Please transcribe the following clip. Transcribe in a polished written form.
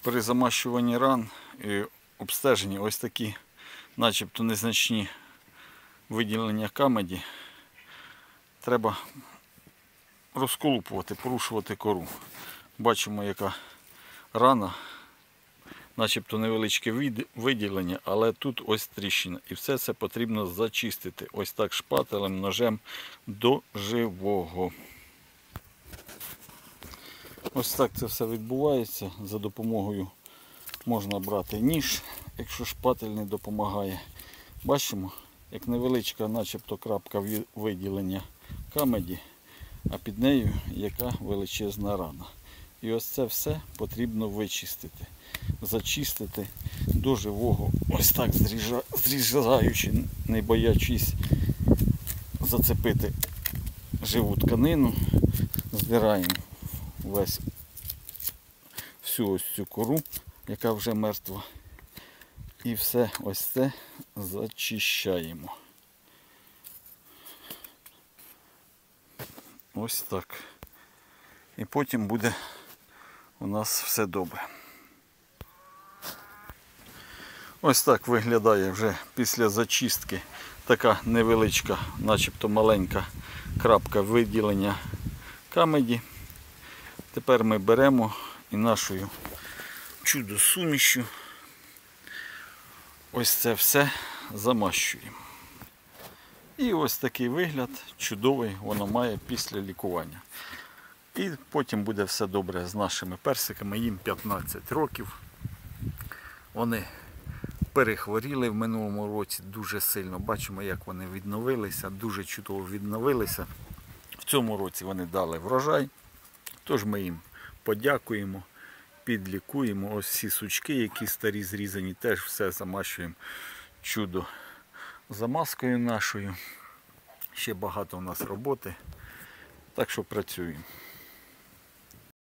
При замащуванні ран і обстеженні ось такі начебто незначні виділення камеді треба розколупувати, порушувати кору. Бачимо, яка рана, начебто невеличке виділення, але тут ось тріщина. І все це потрібно зачистити. Ось так шпателем, ножем до живого. Ось так це все відбувається. За допомогою можна брати ніж, якщо шпатель не допомагає. Бачимо, як невеличка начебто крапка виділення камеді, а під нею яка величезна рана. І ось це все потрібно вичистити, зачистити до живого, ось так зрізаючи, не боячись зацепити живу тканину, здираємо всю ось цю кору, яка вже мертва, і все ось це зачищаємо. Ось так. І потім буде у нас все добре. Ось так виглядає вже після зачистки така невеличка, начебто маленька крапка виділення камеді. Тепер ми беремо і нашою чудо-сумішю ось це все замащуємо. І ось такий вигляд чудовий воно має після лікування. І потім буде все добре з нашими персиками. Їм 15 років. Вони перехворіли в минулому році дуже сильно. Бачимо, як вони відновилися, дуже чудово відновилися. В цьому році вони дали врожай. Тож ми їм подякуємо, підлікуємо. Ось всі сучки, які старі зрізані, теж все замащуємо чудо замазкою нашою. Ще багато у нас роботи, так що працюємо.